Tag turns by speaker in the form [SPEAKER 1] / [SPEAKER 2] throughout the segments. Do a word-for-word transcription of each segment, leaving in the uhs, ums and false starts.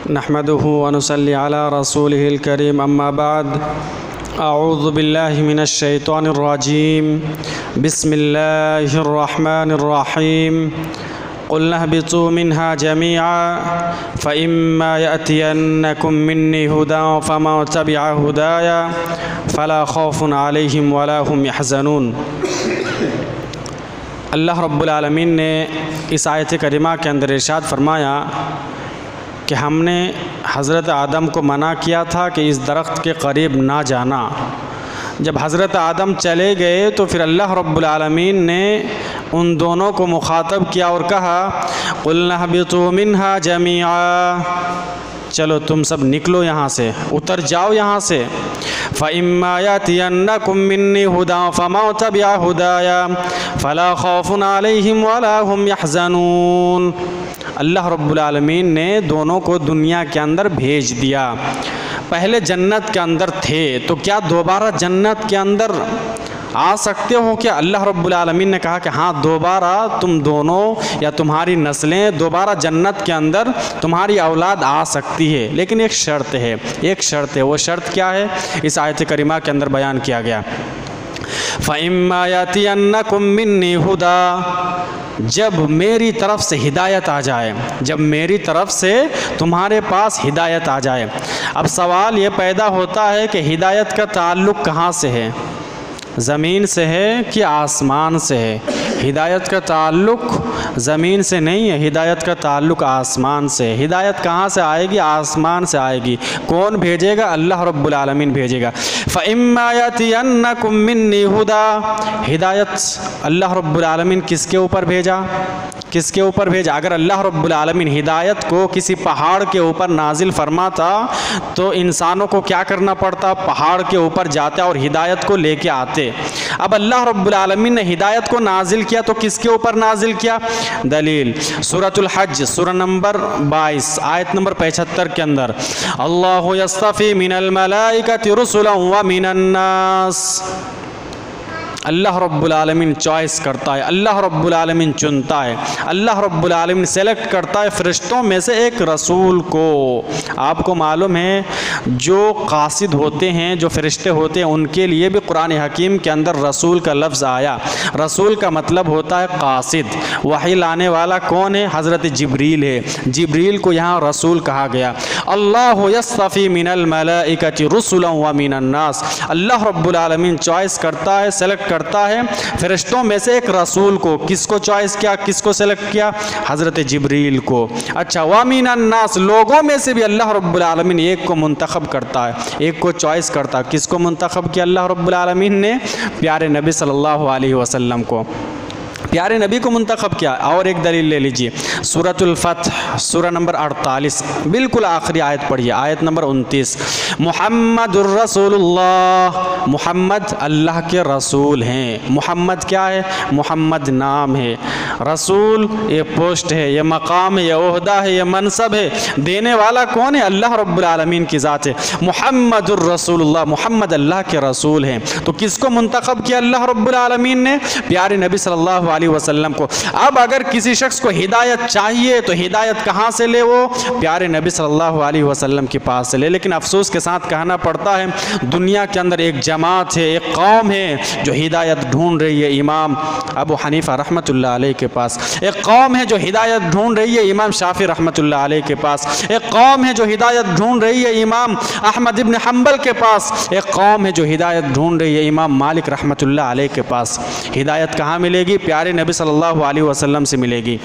[SPEAKER 1] नहमदुहु व नुसल्ली अला रसूलिहिल करीम अम्मा बाद अऊज़ु बिल्लाहि मिनश शैतानिर रजीम बिस्मिल्लाहिर रहमानिर रहीम क़ुल नहबितू मिन्हा जमीआ फ़इम्मा यअतियन्नकुम मिन्नी हुदा फ़मन तबिअ हुदाया फ़ला खौफ़ुन अलैहिम वला हुम यहज़नून। अल्लाह रब्बुल आलमीन ने इस आयत करीमा के अंदर इरशाद फरमाया कि हमने हज़रत आदम को मना किया था कि इस दरख्त के करीब ना जाना। जब हज़रत आदम चले गए तो फिर अल्लाह रब्बुल आलमीन ने उन दोनों को मुखातब किया और कहा क़ुल नहबितू मिन्हा जमीआ, चलो तुम सब निकलो यहाँ से, उतर जाओ यहाँ से। फ़इम्मा यअतियन्नकुम मिन्नी हुदा फ़मन तबिअ हुदाया फ़ला खौफ़ुन अलैहिम वला हुम यहज़नून। अल्लाह रब्बुल आलमीन ने दोनों को दुनिया के अंदर भेज दिया। पहले जन्नत के अंदर थे तो क्या दोबारा जन्नत के अंदर आ सकते हो क्या? अल्लाह रब्बुल आलमीन ने कहा कि हाँ, दोबारा तुम दोनों या तुम्हारी नस्लें दोबारा जन्नत के अंदर तुम्हारी औलाद आ सकती है, लेकिन एक शर्त है। एक शर्त है, वो शर्त क्या है? इस आयत करीमा के अंदर बयान किया गया फ़इम्मा यअतियन्नकुम मिन्नी हुदा, जब मेरी तरफ से हिदायत आ जाए, जब मेरी तरफ से तुम्हारे पास हिदायत आ जाए। अब सवाल ये पैदा होता है कि हिदायत का ताल्लुक़ कहाँ से है? ज़मीन से है कि आसमान से है? हिदायत का ताल्लुक़ ज़मीन से नहीं है, हिदायत का ताल्लुक़ आसमान से। हिदायत कहाँ से आएगी? आसमान से आएगी। कौन भेजेगा? अल्लाह रब्बुल आलमीन भेजेगा। फ़इम्मा यअतियन्नकुम मिन्नी हुदा, हिदायत अल्लाह रब्बुल आलमीन किसके ऊपर भेजा? किसके ऊपर भेजा? अगर अल्लाह रब्बुल आलमीन हिदायत को किसी पहाड़ के ऊपर नाजिल फरमाता तो इंसानों को क्या करना पड़ता? पहाड़ के ऊपर जाते और हिदायत को लेके आते। अब अल्लाह रब्बुल आलमीन ने हिदायत को नाजिल किया तो किसके ऊपर नाजिल किया? दलील सूरतुल हज सूरा नंबर बाईस आयत नंबर पचहत्तर के अंदर अल्लाहु यस्तफ़ी मिनल मलाइकति रुसुलन व मिनन नास, अल्लाह रब्बुल आलमीन चॉइस करता है, अल्लाह रब्बुल आलमीन चुनता है, अल्लाह रब्बुल आलमीन सेलेक्ट करता है फ़रिश्तों में से एक रसूल को। आपको मालूम है जो कासिद होते हैं, जो फ़रिश्ते होते हैं, उनके लिए भी कुरान हकीम के अंदर रसूल का लफ्ज़ आया। रसूल का मतलब होता है कासिद। वही लाने वाला कौन है? हज़रत जिब्रील है। जिब्रील को यहाँ रसूल कहा गया। अल्लाहु यस्तफ़ी मिनल मलाइकति रुसुलन व मिनन नास, अल्लाह रब्बुल आलमीन चॉइस करता है, सेलेक्ट करता है फरिश्तों में से एक रसूल को। किसको चॉइस किया? किसको सेलेक्ट किया? हज़रत जिब्रील को। अच्छा, व मिनन नास, लोगों में से भी अल्लाह रब्बुल आलमीन एक को मुंतखब करता है, एक को चॉइस करता है। किसको मुंतखब किया अल्लाह रब्बुल आलमीन ने? प्यारे नबी सल्लल्लाहु अलैहि वसल्लम को, प्यारे नबी को मुंतखब किया। और एक दलील ले लीजिए, सूरतुल फतह सूरा नंबर अड़तालीस, बिल्कुल आखिरी आयत पढ़िए, आयत नंबर उनतीस। मुहम्मदुर रसूलुल्लाह, मुहम्मद अल्लाह के रसूल हैं। मुहम्मद क्या है? मुहम्मद नाम है। रसूल ये पोस्ट है, ये मकाम है, ये ओहदा है, ये मनसब है। देने वाला कौन है? अल्लाह रब्बुल आलमीन की ज़ात है। मुहम्मदुर रसूलुल्लाह, मुहम्मद अल्लाह के रसूल हैं। तो किसको मुंतखब किया अल्लाह रब्बुल आलमीन ने? प्यारे नबी सल्लल्लाहु अलैहि वसल्लम को। अब अगर किसी शख्स को हिदायत चाहिए तो हिदायत कहाँ से ले? वो प्यारे नबी सल्लल्लाहु अलैहि वसल्लम के पास से ले। लेकिन अफसोस के साथ कहना पड़ता है दुनिया के अंदर एक जमात है, एक कौम है जो हिदायत ढूंढ रही है इमाम अबू हनीफा रहमतुल्लाह अलैह के पास। एक कौम है जो हिदायत ढूंढ रही है इमाम शाफी रहमतुल्लाह अलैह के पास। एक कौम है जो हिदायत ढूंढ रही है इमाम अहमद इब्न हंबल के पास। एक कौम है जो हिदायत ढूंढ रही है इमाम मालिक रहमतुल्लाह अलैह के पास। हिदायत कहाँ मिलेगी? प्यारे नबी सल्लल्लाहु अलैहि वसल्लम से मिलेगी।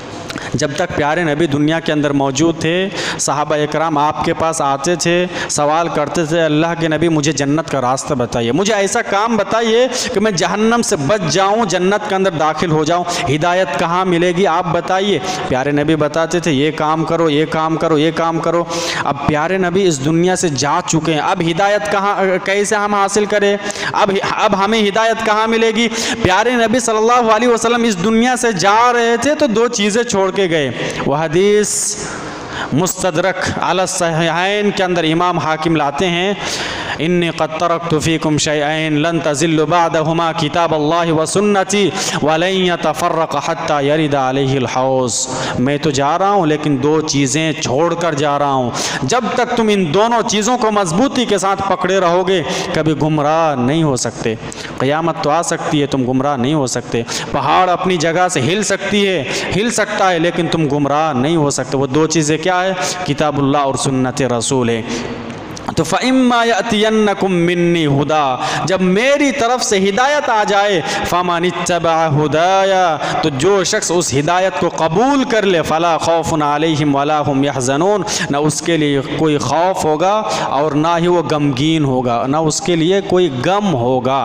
[SPEAKER 1] जब तक प्यारे नबी दुनिया के अंदर मौजूद थे, सहाबा इकराम आपके पास आते थे, सवाल करते थे, अल्लाह के नबी मुझे जन्नत का रास्ता बताइए, मुझे ऐसा काम बताइए कि मैं जहन्नम से बच जाऊं, जन्नत के अंदर दाखिल हो जाऊं। हिदायत कहाँ मिलेगी आप बताइए? प्यारे नबी बताते थे ये काम करो, ये काम करो, ये काम करो। अब प्यारे नबी इस दुनिया से जा चुके हैं, अब हिदायत कहाँ, कैसे हम हासिल करें? अब अब हमें हिदायत कहाँ मिलेगी? प्यारे नबी सल्लल्लाहु अलैहि वसल्लम इस दुनिया से जा रहे थे तो दो चीज़ें छोड़ के गए। वह हदीस मुस्तदरक अला सहीहैन के अंदर इमाम हाकिम लाते हैं, इन्नी क़द तरक्तु फ़ीकुम शैअन लन तज़िल्लु बअदहुमा किताबल्लाहि व सुन्नती व लन यतफ़र्रक़ हत्ता यरिदा अलैहिल हौज़। मैं तो जा रहा हूँ लेकिन दो चीज़ें छोड़ कर जा रहा हूँ, जब तक तुम इन दोनों चीज़ों को मजबूती के साथ पकड़े रहोगे कभी गुमराह नहीं हो सकते। क़यामत तो आ सकती है, तुम गुमराह नहीं हो सकते। पहाड़ अपनी जगह से हिल सकती है, हिल सकता है, लेकिन तुम गुमराह नहीं हो सकते। वो दो चीज़ें क्या है? किताबुल्लाह और सुन्नत रसूल है। तो फ़इम्मा यअतियन्नकुम मिन्नी हुदा, जब मेरी तरफ से हिदायत आ जाए, फ़मनित्तबअ हुदाया, तो जो शख्स उस हिदायत को कबूल कर ले, फ़ला खौफ़ुन अलैहिम वला हुम यहज़नून, न उसके लिए कोई खौफ होगा और ना ही वो गमगीन होगा, ना उसके लिए कोई गम होगा।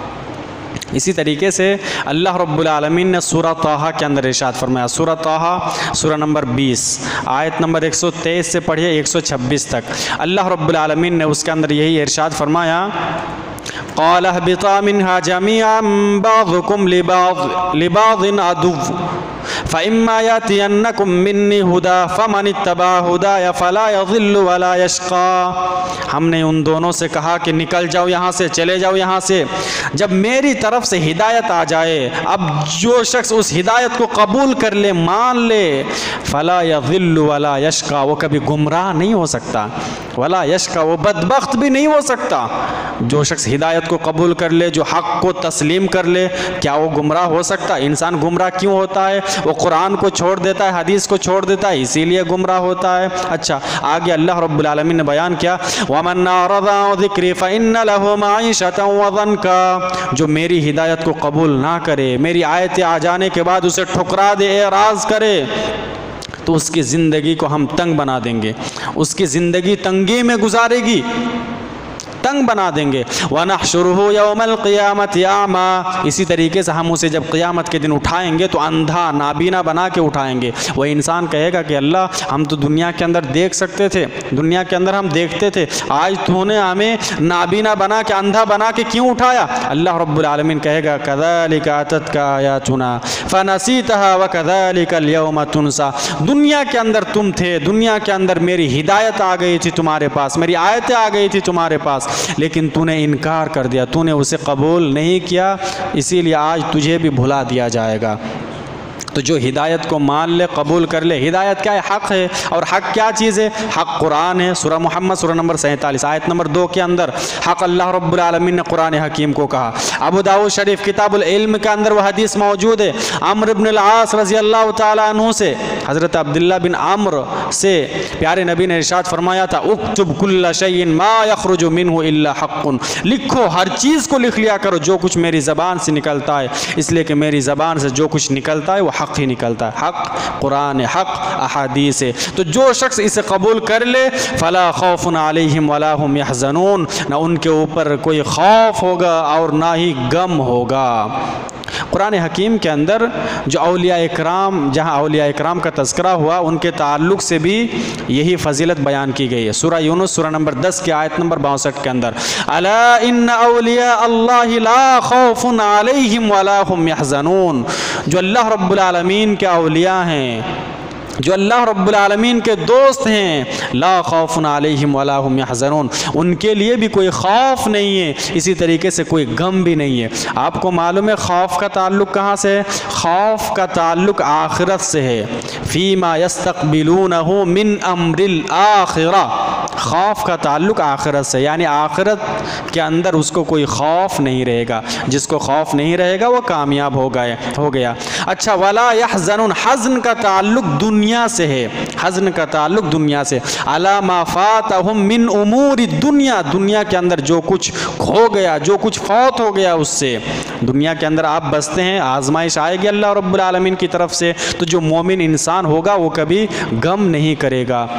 [SPEAKER 1] इसी तरीके से अल्लाह रब्बुल आलमीन ने सूरह ताहा के अंदर इरशाद फरमाया, सूरह ताहा सूरह नंबर बीस आयत नंबर एक सौ तेईस से पढ़िए एक सौ छब्बीस तक। अल्लाह रब्बुल आलमीन ने उसके अंदर यही इरशाद फरमाया, क़ाल अहबिता मिन्हा जमीअन बअज़ुकुम लिबअज़ लिबअज़िन अदुव्व फ़इम्मा यातियन्नकुम मिन्नी हुदा फ़मनित्तबअ हुदाया फ़ला यज़िल्लु वला यशक़ा। हमने उन दोनों से कहा कि निकल जाओ यहाँ से, चले जाओ यहाँ से, जब मेरी तरफ से हिदायत आ जाए। अब जो शख्स उस हिदायत को कबूल कर ले, मान ले, फ़ला यज़िल्लु वला यशक़ा, वो कभी गुमराह नहीं हो सकता, वला यशक़ा, वो बदबख्त भी नहीं हो सकता। जो शख्स हिदायत को कबूल कर ले, जो हक़ को तस्लीम कर ले, क्या वो गुमराह हो सकता? इंसान गुमराह क्यों होता है? वो कुरान को छोड़ देता है, हदीस को छोड़ देता है, इसीलिए गुमराह होता है। अच्छा, आगे अल्लाह रब्बुल आलमीन ने बयान किया, वमन अरदा अन ज़िक्री फ़इन्न लहू मईशतन वज़न्का, जो मेरी हिदायत को कबूल ना करे, मेरी आयतें आ जाने के बाद उसे ठुकरा दे, एराज़ करे, तो उसकी ज़िंदगी को हम तंग बना देंगे, उसकी ज़िंदगी तंगी में गुजारेगी, तंग बना देंगे। वनहशुरुहु यौमल क़ियामति आमा, इसी तरीके से हम उसे जब क़ियामत के दिन उठाएंगे तो अंधा नाबीना बना के उठाएंगे। वह इंसान कहेगा कि अल्लाह, हम तो दुनिया के अंदर देख सकते थे, दुनिया के अंदर हम देखते थे, आज तूने हमें नाबीना बना के, अंधा बना के क्यों उठाया? अल्लाह रब्बुल आलमीन कहेगा, कज़ालिका अततका आयातुना फ़नसीतहा व कज़ालिकल यौम तुनसा। दुनिया के अंदर तुम थे, दुनिया के अंदर मेरी हिदायत आ गई थी तुम्हारे पास, मेरी आयतें आ गई थी तुम्हारे पास, लेकिन तूने इनकार कर दिया, तूने उसे कबूल नहीं किया, इसीलिए आज तुझे भी भुला दिया जाएगा। तो जो हिदायत को मान ले, कबूल कर ले, हिदायत क्या है? हक़ है। और हक़ क्या चीज़ है? हक़ कुरान है। सूरह मोहम्मद सूरह नंबर सैंतालीस आयत नंबर दो के अंदर हक़ अल्लाह रब्बुल आलमीन ने कुरान हकीम को कहा। अबू दाऊद शरीफ किताबुल इल्म के अंदर वह हदीस मौजूद है, अम्र इब्न अल-आस रज़ी अल्लाह ताला अन्हु से, हज़रत अब्दुल्लाह बिन अम्र से प्यारे नबी ने इरशाद फरमाया था, उक्तुब कुल्ल शैइन मा यख़रुजु मिन्हु इल्ला हक़्क़ुन, लिखो, हर चीज़ को लिख लिया करो जो कुछ मेरी ज़बान से निकलता है, इसलिए कि मेरी ज़बान से जो कुछ निकलता है वो हक़ ही निकलता है। हक़ कुरान है, हक़ अहादीस है। तो जो शख्स इसे कबूल कर ले, फ़ला खौफ़ुन अलैहिम वला हुम यहज़नून, ना उनके ऊपर कोई खौफ होगा और ना ही गम होगा। कुरान हकीम के अंदर जो औलिया इकराम, जहाँ औलिया इकराम का तज़किरा हुआ, उनके ताल्लुक़ से भी यही फ़जीलत बयान की गई है। सूरह यूनुस सूरह नंबर दस के आयत नंबर बासठ के अंदर, अला इन्ना औलिया अल्लाहि ला खौफ़ुन अलैहिम वला हुम यहज़नून, जो अल्लाह रब्बुल आलमीन के औलिया हैं, जो अल्लाह रब्बुल आलमीन के दोस्त हैं, ला खौफ़ुन अलैहिम वला हुम यहज़नून, उनके लिए भी कोई खौफ नहीं है, इसी तरीके से कोई गम भी नहीं है। आपको मालूम है खौफ का ताल्लुक़ कहाँ से है? खौफ का ताल्लुक़ आखिरत से है। फ़ीमा यस्तक़बिलूनहु मिन अम्रिल आखिरा, खौफ का ताल्लुक़ आखिरत से, यानी आखिरत के अंदर उसको कोई खौफ नहीं रहेगा। जिसको खौफ नहीं रहेगा वो कामयाब हो गए हो गया। अच्छा, वला यहज़नुन, हज़न का ताल्लुक़ दुनिया से है, हज़न का ताल्लुक़ दुनिया से। अला मा फ़ातहुम मिन उमूरि दुनिया, दुनिया के अंदर जो कुछ खो गया, जो कुछ फौत हो गया उससे। दुनिया के अंदर आप बसते हैं, आजमाइश आएगी अल्लाह रब्बुल आलमीन की तरफ से, तो जो मोमिन इंसान होगा वो कभी गम नहीं करेगा।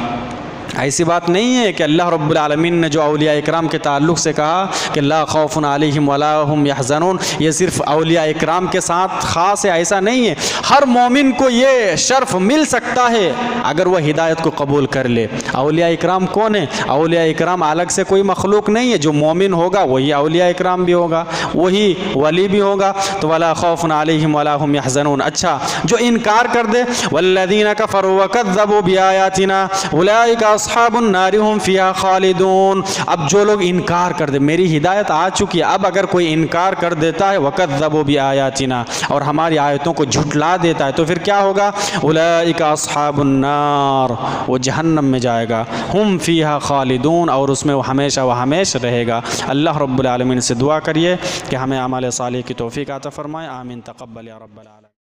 [SPEAKER 1] ऐसी बात नहीं है कि अल्लाह रब्बुल आलमीन ने जो औलिया इकराम के ताल्लुक़ से कहा कि ला खौफ़ुन अलैहिम वला हुम यहज़नून, ये सिर्फ़ औलिया इकराम के साथ ख़ास है, ऐसा नहीं है। हर मोमिन को ये शर्फ़ मिल सकता है अगर वह हिदायत को कबूल कर ले। औलिया इकराम कौन है? औलिया इकराम अलग से कोई मखलूक नहीं है, जो मोमिन होगा वही औलिया इकराम भी होगा, वही वली भी होगा। तो वला खौफ़ुन अलैहिम वला हुम यहज़नून। अच्छा, जो इनकार कर दे, वल्लज़ीना कफ़रू व कज़्ज़बू बिआयातिना उलाइका अस्हाबुन नारि हुम फ़ीहा खालिदून। अब जो लोग इनकार कर दे, मेरी हिदायत आ चुकी है, अब अगर कोई इनकार कर देता है वकज़्ज़बू बिआयातिना, और हमारी आयतों को झुटला देता है, तो फिर क्या होगा? उलाइका अस्हाबुन नार, वो जहन्नम में जाएगा। हुम फ़ीहा खालिदून, और उसमें वो हमेशा व हमेशा रहेगा। अल्लाह रब्बुल आलमीन से दुआ करिए कि हमें अमाल सालिह की तौफ़ीक़ अता फ़रमाए। आमीन। तक़ब्बल या रब्बल आलमीन।